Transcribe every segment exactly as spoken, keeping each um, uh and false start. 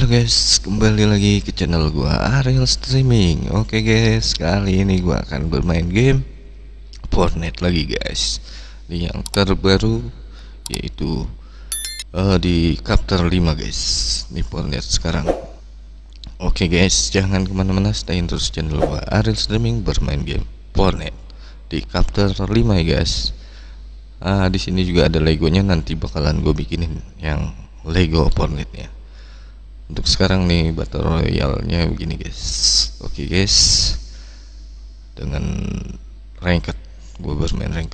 guys, kembali lagi ke channel gua Ariel Streaming. Oke guys, kali ini gua akan bermain game Fortnite lagi guys. Di yang terbaru yaitu uh, di chapter lima guys. Di Fortnite sekarang. Oke guys, jangan kemana-mana, stay terus channel gua Ariel Streaming bermain game Fortnite di chapter lima ya guys. Ah, di sini juga ada legonya, nanti bakalan gue bikinin yang Lego Fortnite nya. Untuk sekarang nih battle royale-nya begini guys. Oke guys, dengan ranked, gue bermain ranked.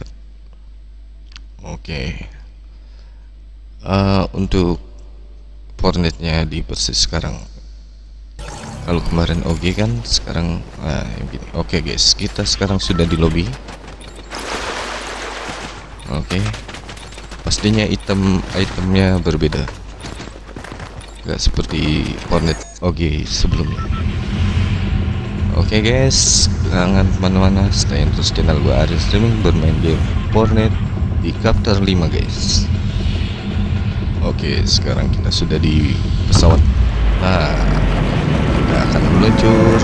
Oke, uh, untuk Fortnite nya di persis sekarang. Kalau kemarin O G kan, sekarang nah, begini. Oke guys, kita sekarang sudah di lobby. Oke, pastinya item itemnya berbeda. Gak seperti Fortnite O G sebelumnya. Oke guys, jangan kemana-mana, stay terus channel gua Ariel Streaming bermain game Fortnite di chapter lima guys. Oke, sekarang kita sudah di pesawat. Nah, kita akan meluncur.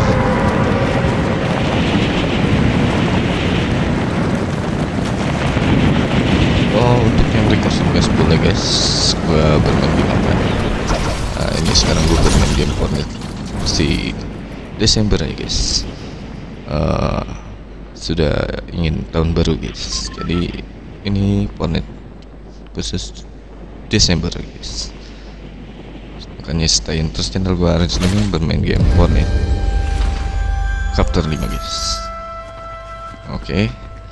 Oh, untuk yang request request boleh guys, gua bermain game apa? Nah, ini sekarang gue bermain game Fortnite si Desember ya guys. Uh, sudah ingin tahun baru guys, jadi ini Fortnite khusus Desember guys. Makanya stay terus channel gue Ariel Streaming bermain game Fortnite chapter lima guys. Oke, okay.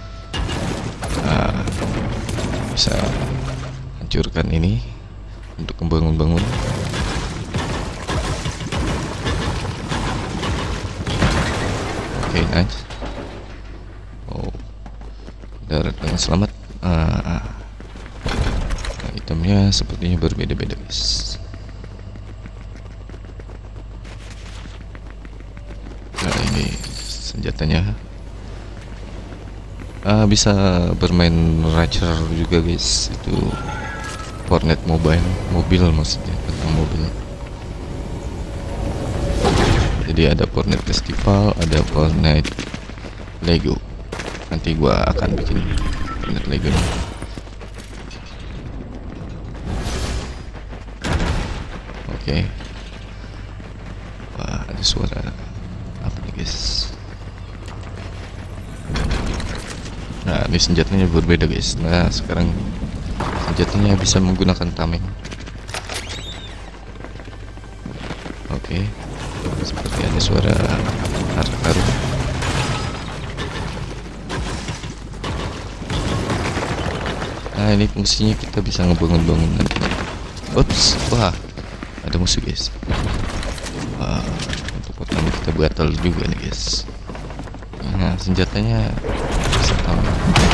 Nah, bisa hancurkan ini untuk membangun-bangun. Oke, okay, nice. Oh, darat dengan selamat. Ah, nah, itemnya sepertinya berbeda-beda guys. Nah, ini senjatanya. Ah, bisa bermain Racer juga guys. Itu Fortnite Mobile, mobil maksudnya, tentang mobil. Jadi ada Fortnite Festival, ada Fortnite Lego. Nanti gua akan bikin Fortnite Lego nih. Oke. Wah, ada suara apa nih guys? Nah, ini senjatanya berbeda guys. Nah, sekarang senjatanya bisa menggunakan tameng. Oke, seperti ada suara haru-haru. Nah, ini fungsinya kita bisa ngebangun-bangun nanti. Ups, wah, ada musuh guys. Wah, untuk pertama kita battle juga nih guys. Nah, senjatanya bisa tameng.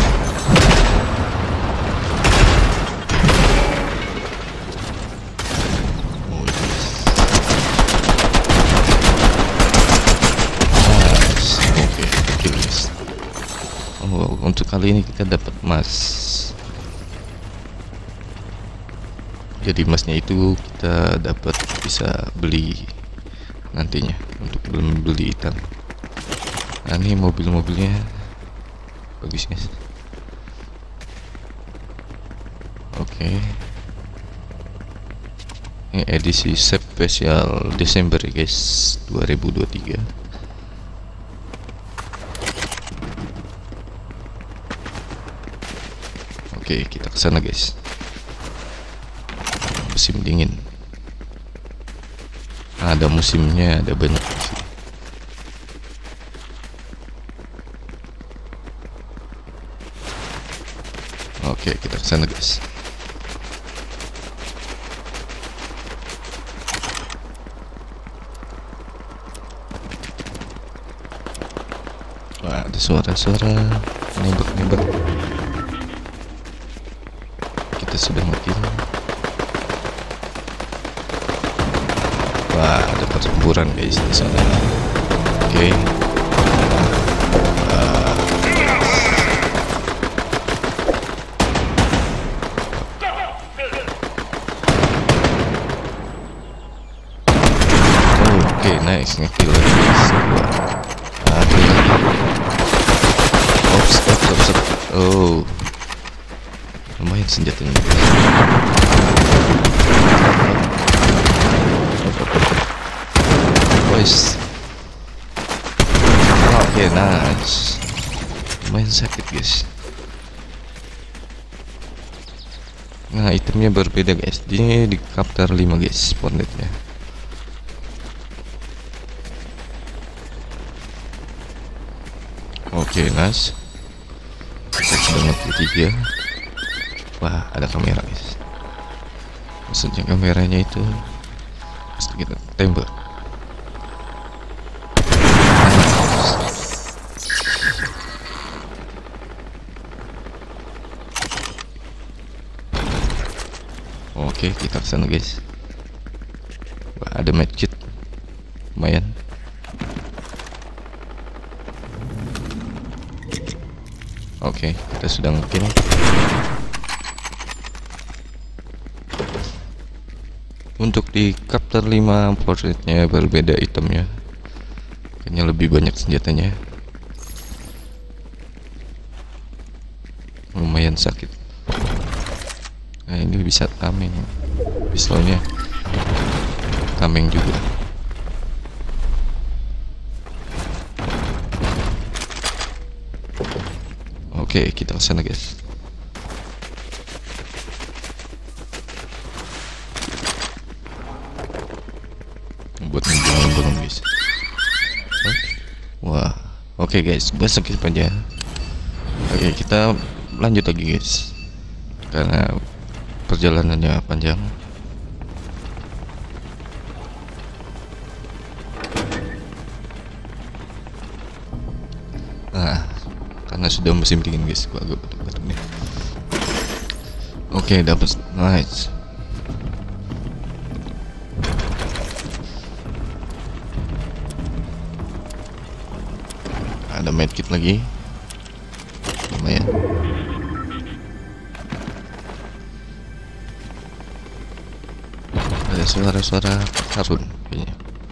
Untuk kali ini kita dapat emas. Jadi emasnya itu kita dapat bisa beli nantinya untuk belum beli item. Nah, ini mobil-mobilnya bagus guys. Oke, ini edisi spesial Desember ya guys, dua ribu dua puluh tiga. Oke, kita ke sana guys. Musim dingin. Ada musimnya, ada banyak sih. Oke, kita ke sana guys. Wah, ada suara-suara nembak-nembak. Sudah mati. Wah, ada pertempuran guys di sana. Oke. Okay. senjatanya. Boys. Oke, okay, nice. Lumayan sakit guys. Nah, itemnya berbeda guys. Ini di Kaptar lima guys, Hornetnya. Oke, okay, nice. Kita sudah mati tiga. Wah, ada kamera guys. Maksudnya kameranya itu pasti kita tembak. Oke, kita kesana guys. Wah, ada medkit, lumayan. Oke, kita sudah ngekill. Untuk di Kaptar lima portretnya berbeda itemnya, kayaknya lebih banyak senjatanya. Lumayan sakit. Nah, ini bisa tameng, pistolnya tameng juga. Oke, kita kesana guys. Buat menjual belum guys. Wah, oke guys, gue skip aja. Oke, kita lanjut lagi guys, karena perjalanannya panjang. Nah, karena sudah musim dingin guys, gua agak batuk-batuk nih. Oke, dapat nice. Ada medkit lagi, lumayan. Ada suara-suara karun kayaknya.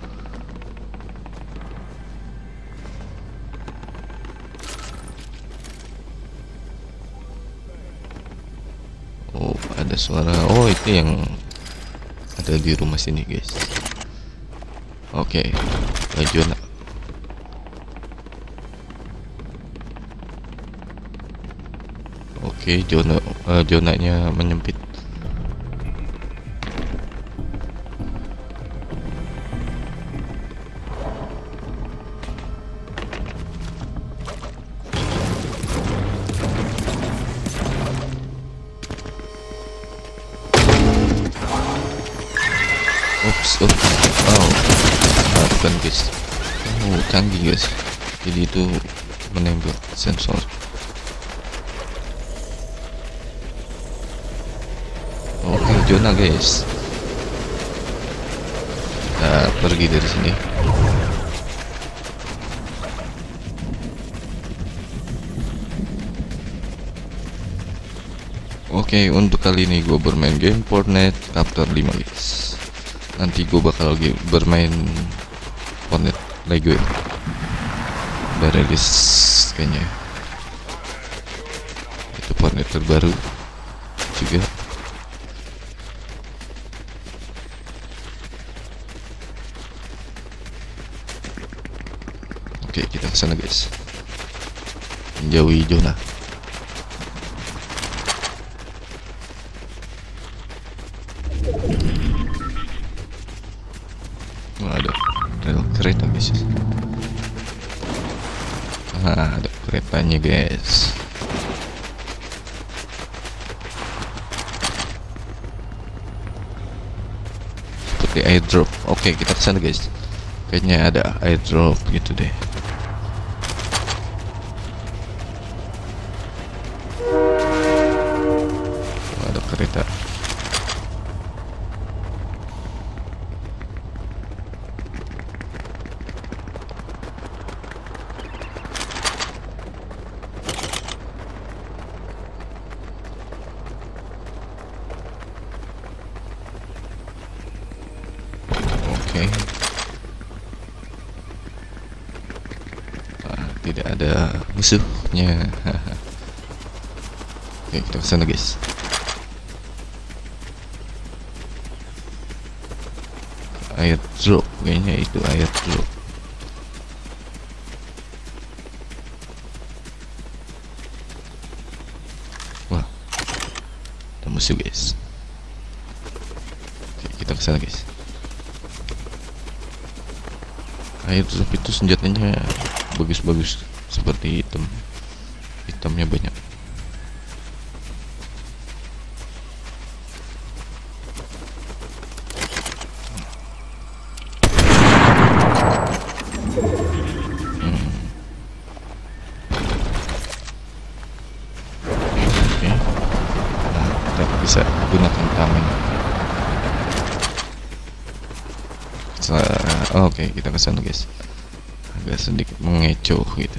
Oh, ada suara. Oh, itu yang ada di rumah sini guys. Oke, lanjut. Oke, zona uh, zonanya menyempit. Oops, oh, oh, nah, bukan guys. Oh, canggih guys. Jadi itu menembak sensor. Oke, zona guys. Kita pergi dari sini. Oke, untuk kali ini gue bermain game Fortnite Kaptar lima guys. Nanti gue bakal lagi bermain Fortnite lagi gue. Udah rilis kayaknya. Itu Fortnite terbaru juga. Oke, kita kesana guys, menjauhi zona. Wah, ada rel kereta guys. Ah, ada keretanya guys. Seperti airdrop. Oke, kita kesana guys. Kayaknya ada airdrop gitu deh. Ada kereta. Oke. Ah, tidak ada musuhnya. Oke, kita kesana guys. Air drop, kayaknya itu air drop. Wah, ada musuh guys. Oke, kita kesana guys. Air drop itu senjatanya bagus-bagus, seperti item. Itemnya banyak. Bisa gunakan tameng. Oke, okay, kita kesana guys. Agak sedikit mengecoh gitu.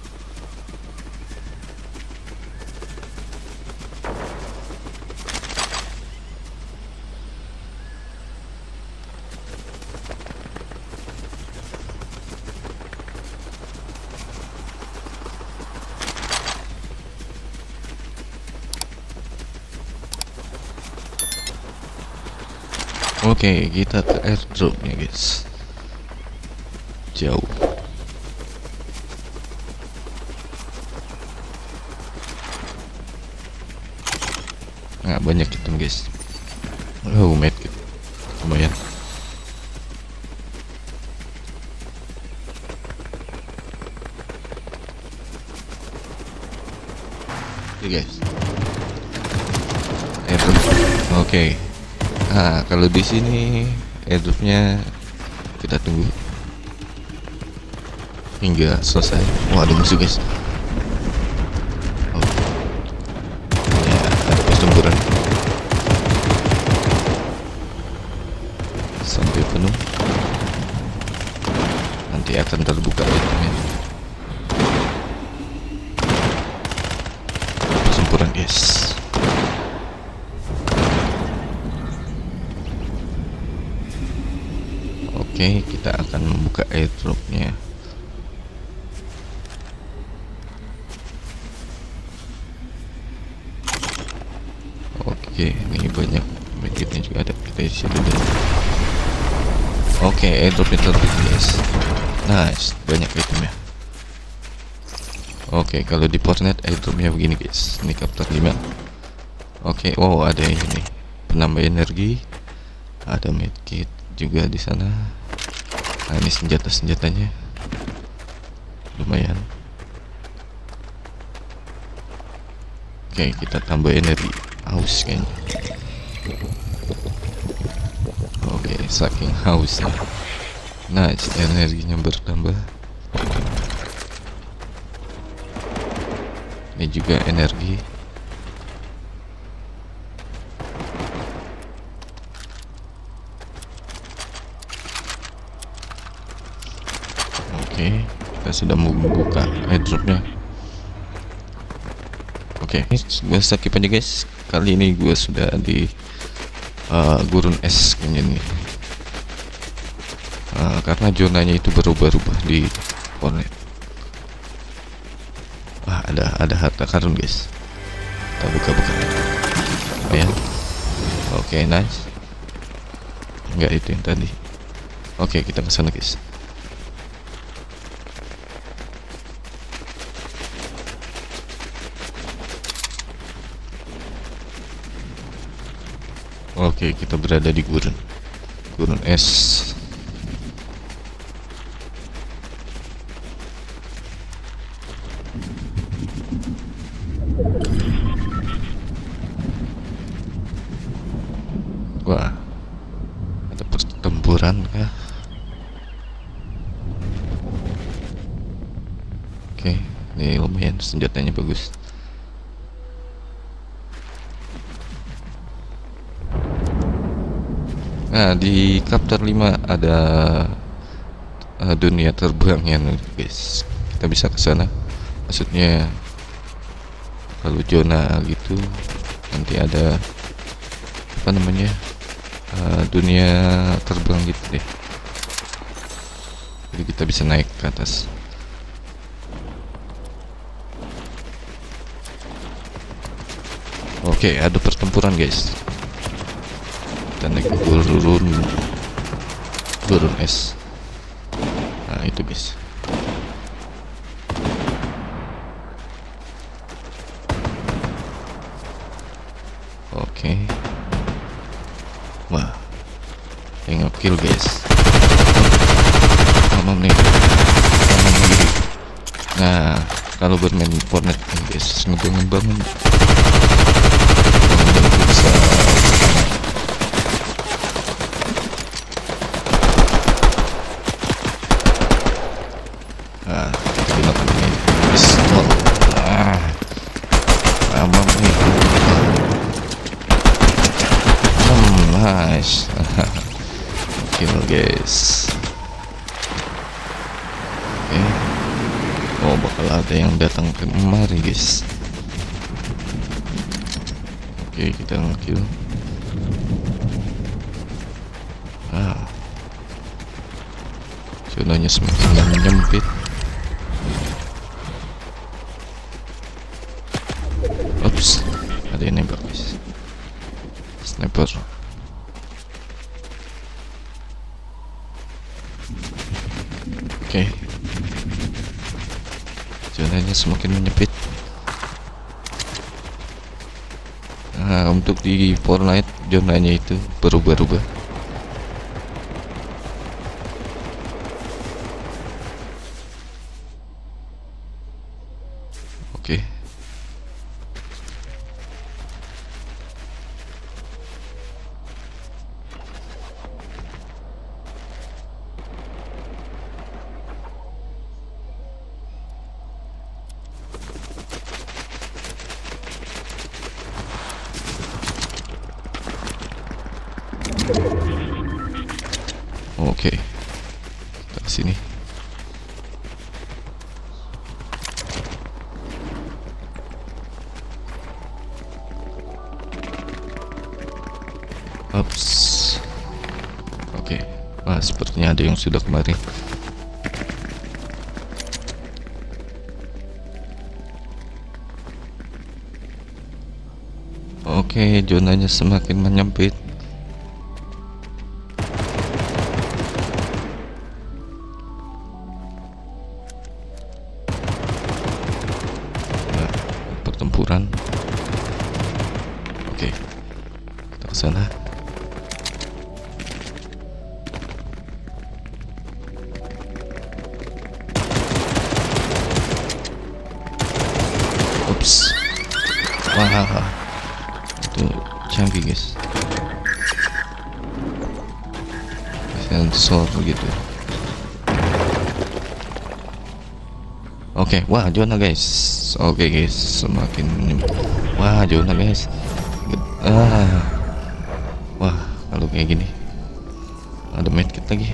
Oke, okay, kita ke airdrop nya guys. Jauh. Nah, banyak item guys. Oh, medkit lumayan. Oke guys, airdrop. Oke. Okay. Nah, kalau di sini airdropnya kita tunggu hingga selesai. Wah, ada musuh guys. Oh. Ya, ada pertempuran sampai penuh. Nanti akan terbuka itemnya. Pertempuran guys. Oke, kita akan membuka airdropnya. Oke, ini banyak medkitnya juga ada. Kita isi dulu. Oke, airdropnya terbit guys. Nice, banyak itemnya. Oke, kalau di Fortnite airdropnya begini guys. Ini chapter lima. Oke, wow, ada ini penambah energi, ada medkit juga di sana. Nah, ini senjata-senjatanya lumayan. Oke, kita tambah energi. Haus kayaknya. Oke, saking hausnya. Nice, energinya bertambah. Ini juga energi. Oke, kita sudah membuka airdropnya. Oke, ini gue skip aja guys. Kali ini gue sudah di uh, gurun es kayaknya nih. Uh, karena zonanya itu berubah-ubah di Fortnite. Wah, ada ada harta karun guys. Kita buka-buka. Oh ya. Oke, nice. Enggak, itu yang tadi. Oke, kita ke sana guys. Oke, kita berada di gurun gurun es. Wah, ada pertempuran kah? Oke, ini lumayan, senjatanya bagus. Nah, di chapter lima ada uh, dunia terbangnya guys. Kita bisa ke sana. Maksudnya kalau zona gitu nanti ada apa namanya? Uh, dunia terbang gitu deh. Jadi kita bisa naik ke atas. Oke, ada pertempuran guys. Kita naik turun. Burung es. Nah itu guys. Oke. Wah, yang ngekill guys. Mamam nih, mamam gitu. Nah, kalau bermain Fortnite nih guys, ngebangun bangun. Bisa. Nah, kita pakai pistol. Nah, mamam nih. Hmm, nice. Kill guys. Oke. Okay. Oh, bakal ada yang datang kemari guys. Oke, okay, kita nge-kill. Ah, zonanya semakin menyempit. Ups, ada yang nembak guys. Sniper. Oke, okay. Zonanya semakin menyempit. Nah, untuk di Fortnite zonanya itu berubah-ubah. Oke. Okay. Oke, okay. Kita kesini. Ups. Oke, okay. Wah, sepertinya ada yang sudah kemari. Oke, okay, zonanya semakin menyempit. Pertempuran. Oke, okay. Kita ke sana. Ups. Wah, itu canggih guys. Sensor gitu. Oke, okay. Wah, zona guys. Oke okay, guys, semakin wah zona guys. Ah, wah kalau kayak gini ada medkit lagi.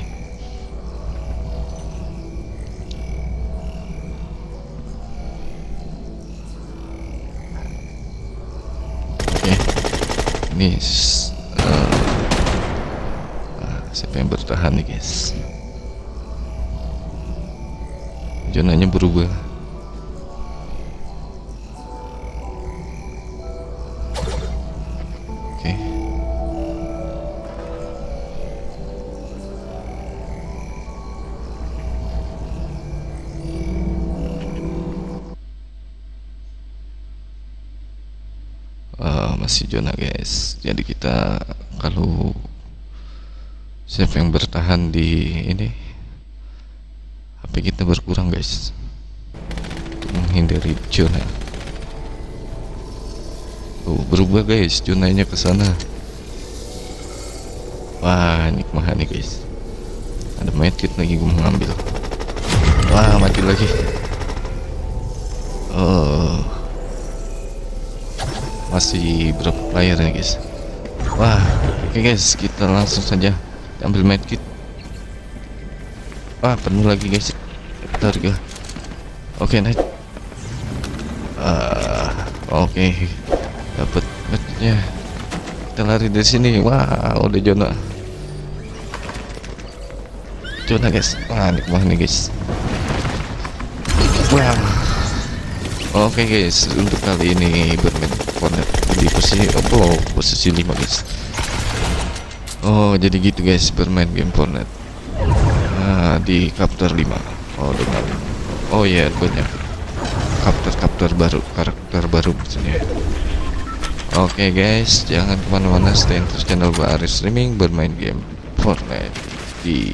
Oke, okay. Ini uh, ah, siapa yang bertahan nih guys? Zonanya berubah. Oke. Uh, masih zona guys. Jadi kita kalau siapa yang bertahan di ini, H P kita berkurang guys, untuk menghindari zona. Oh, berubah guys, zonanya ke sana. Wah, ini kemana nih guys? Ada medkit lagi, gue mau ngambil. Wah, mati lagi. Oh, masih berapa player nih guys? Wah, oke okay guys, kita langsung saja ambil medkit. Wah, penuh lagi guys. Bentar juga. Oke, okay, naik. Uh, oke. Okay. Dapat medkitnya. Kita lari dari sini. Wah, udah zona. Zona guys. Wah, ini kemana nih guys? Wah. Oke okay, guys, untuk kali ini bermain Fortnite di posisi oh, posisi lima guys. Oh, jadi gitu guys bermain game Fortnite. di chapter lima. Oh dengan oh ya yeah, banyak chapter-chapter baru, karakter baru maksudnya. Oke okay guys, jangan kemana-mana, stay terus channel gua Aris Streaming bermain game Fortnite di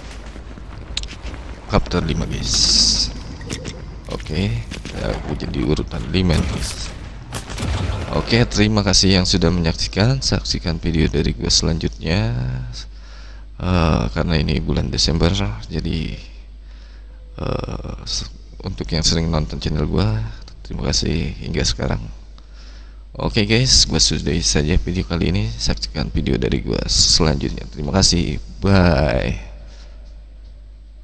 chapter lima guys. Oke, okay, aku jadi urutan lima nih. Oke, okay, terima kasih yang sudah menyaksikan. Saksikan video dari gua selanjutnya. Uh, karena ini bulan Desember, jadi uh, untuk yang sering nonton channel gua, terima kasih hingga sekarang. Oke okay guys, gua sudahi saja video kali ini. Saksikan video dari gua selanjutnya. Terima kasih, bye.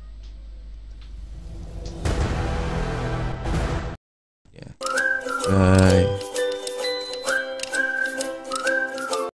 Bye.